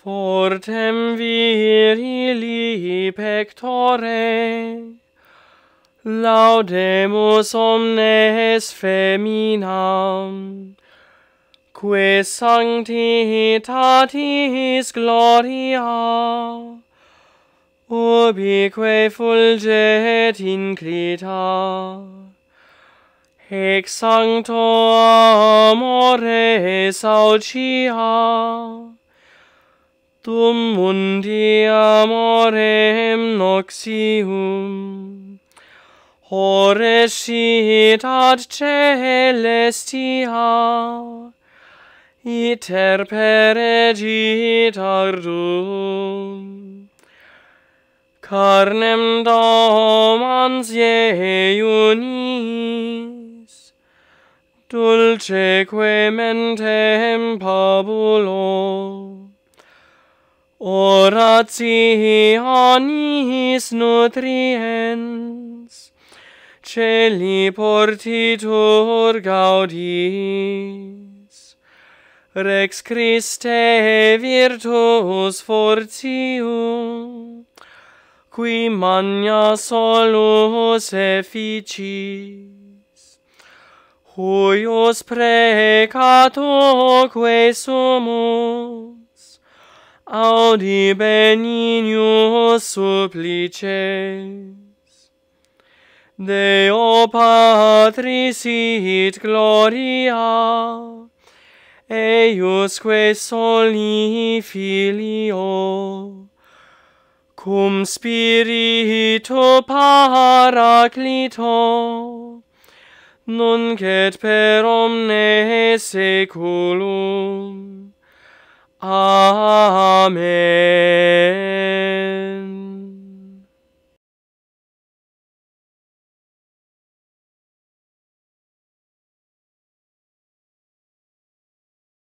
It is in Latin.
Fortem Virilis Pectore, laudemus omnes feminam, que sanctitatis gloria, ubique fulget inclita, hec sancto amore saucia, dum mundi amorem noxium, horrescitat celestia, iter peregit ardum. Carnem domans iunis, dulceque mentem pabulo, orationis nutriens, celi portitur gaudis, Rex Christe virtus fortium, qui magna solus efficis, huius precatoque sumus, audi benignus supplices. Deo Patris sit gloria, eiusque soli Filio, cum Spiritu Paraclito, nunc et per omnes saeculum. Amen.